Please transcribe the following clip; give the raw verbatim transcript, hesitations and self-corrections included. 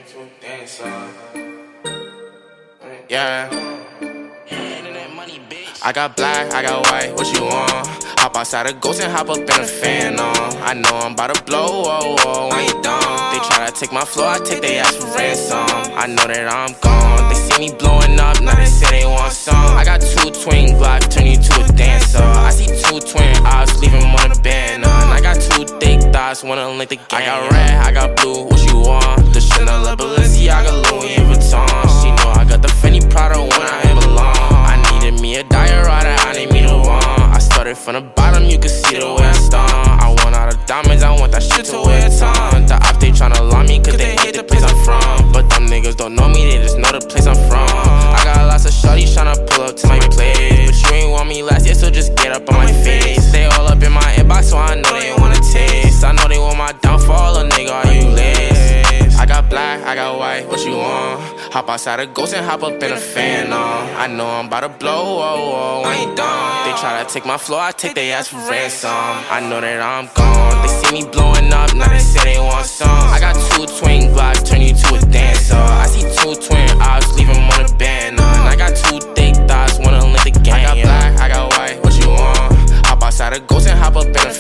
to a dancer. Yeah. I got black, I got white, what you want? Hop outside a ghost and hop up in a fan on. I know I'm about to blow, whoa, whoa, when you done. They try to take my floor, I take they ass for ransom. I know that I'm gone, they see me blowing up, now they say they want some. I got two twin Glocks, turn you to a dancer. I see two twin eyes, leave him on a band on. I got two thick thighs, wanna link the gang. I got red, I got blue, what you want? The Chanel, the Balenciaga, Louis Vuitton. She know I got the Fendi Prada when I belong. I needed me a diorata, I need me the one. I started from the bottom, you can see the way I stomp. I want all the diamonds, I want that shit to wear a ton. The op, they tryna lie me cause they hate the place I'm from. But them niggas don't know me, they just know the place I'm from. I got lots of shorties tryna pull up to my place, but you ain't want me last year, so just get up on my face. They all up in my inbox, so I know they wanna taste. I know they want my downfall, a nigga, are you lace? I got black, I got white, what you want? Hop outside a ghost and hop up in a fan on. I know I'm about to blow, whoa, whoa, when you done. They try to take my floor, I take they ass for ransom. I know that I'm gone, they see me blowing up, now they say they want some. I got two twin Glocks, turn you to a dancer. I see two twin eyes, leave him on a band on. I got two thick thighs, wanna link the gang. I got black, I got white, what you want? Hop outside a ghost and hop up in a